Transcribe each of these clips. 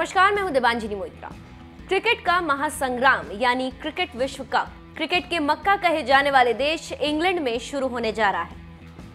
नमस्कार, मैं हूं देवांजनी मोइत्रा। क्रिकेट का महासंग्राम यानी क्रिकेट विश्व कप क्रिकेट के मक्का कहे जाने वाले देश इंग्लैंड में शुरू होने जा रहा है।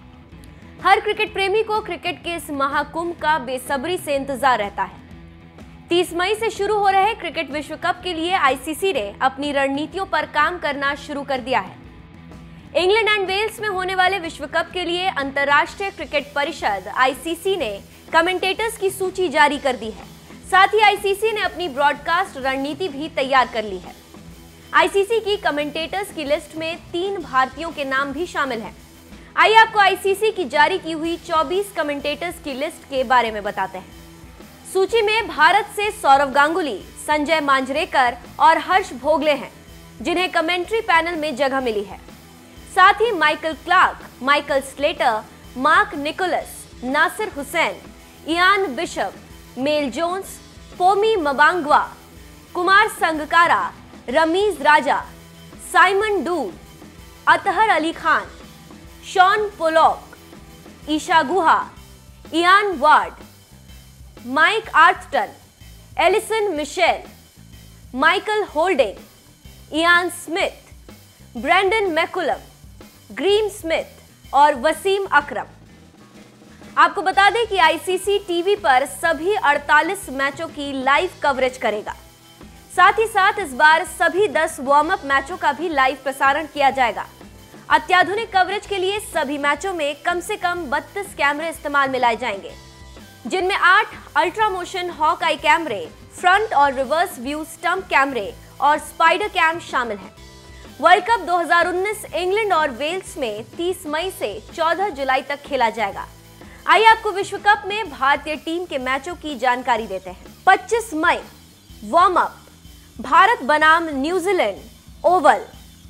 हर क्रिकेट प्रेमी को क्रिकेट के इस महाकुंभ का बेसब्री से इंतजार रहता है। 30 मई से शुरू हो रहे क्रिकेट विश्व कप के लिए आईसीसी ने अपनी रणनीतियों पर काम करना शुरू कर दिया है। इंग्लैंड एंड वेल्स में होने वाले विश्व कप के लिए अंतर्राष्ट्रीय क्रिकेट परिषद आईसीसी ने कमेंटेटर्स की सूची जारी कर दी है। साथ ही आईसीसी ने अपनी ब्रॉडकास्ट रणनीति भी तैयार कर ली है। आईसीसी की कमेंटेटर्स की लिस्ट में 3 भारतीयों के नाम भी शामिल हैं। आइए आपको आईसीसी की जारी की हुई 24 कमेंटेटर्स की लिस्ट के बारे में बताते हैं। सूची में भारत से सौरव गांगुली, संजय मांजरेकर और हर्ष भोगले हैं, जिन्हें कमेंट्री पैनल में जगह मिली है। साथ ही Michael Clarke, Michael Slater, Mark Nicholas, Nasser Hussain, Ian Bishop, Mel Jones, Pommie Mbangwa, Kumar Sangakkara, Ramiz Raja, Simon Doull, Athar Ali Khan, Shaun Pollock, Isa Guha, Ian Ward, Mike Atherton, Alison Mitchell, Michael Holding, Ian Smith, Brendon McCullum, Graeme Smith और वसीम अकरम। आपको बता दें कि आईसीसी टीवी पर सभी 48 मैचों की live coverage करेगा। साथ ही साथ इस बार सभी 10 वार्म अप मैचों का भी लाइव प्रसारण किया जाएगा। अत्याधुनिक कवरेज के लिए सभी मैचों में कम से कम 32 कैमरे इस्तेमाल में लाए जाएंगे, जिनमें 8 अल्ट्रा मोशन हॉक आई कैमरे, फ्रंट और रिवर्स व्यू स्टंप कैमरे और स्पाइडर कैम शामिल हैं। वर्ल्ड कप 2019 इंग्लैंड और वेल्स में 30 मई से 14 जुलाई तक खेला जाएगा। आइए आपको विश्व कप में भारतीय टीम के मैचों की जानकारी देते हैं। 25 मई वार्म अप, भारत बनाम न्यूजीलैंड ओवल।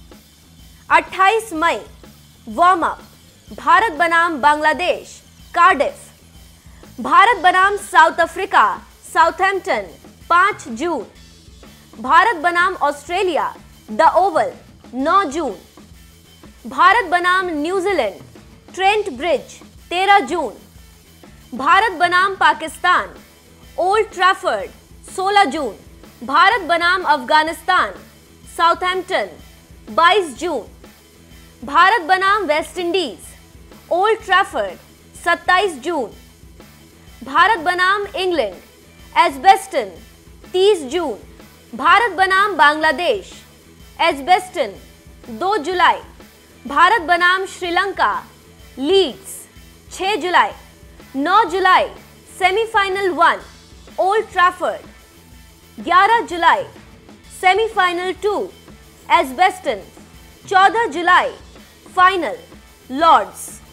28 मई वार्म अप, भारत बनाम बांग्लादेश कार्डिफ। भारत बनाम साउथ अफ्रीका साउथहैम्पटन 5 जून। भारत बनाम ऑस्ट्रेलिया द ओवल 9 जून। भारत बनाम न्यूजीलैंड ट्रेंट ब्रिज 13 जून। भारत बनाम पाकिस्तान ओल्ड ट्रैफर्ड 16 जून। भारत बनाम अफगानिस्तान साउथहैम्पटन 22 जून। भारत बनाम वेस्ट इंडीज ओल्ड ट्रैफर्ड 27 जून। भारत बनाम इंग्लैंड एजबेस्टन 30 जून। भारत बनाम बांग्लादेश एजबेस्टन 2 जुलाई। भारत बनाम श्रीलंका लीड्स 6 जुलाई। 9 जुलाई सेमीफाइनल 1 ओल्ड ट्रैफर्ड। 11 जुलाई सेमीफाइनल 2 एजबेस्टन। 14 जुलाई फाइनल लॉर्ड्स।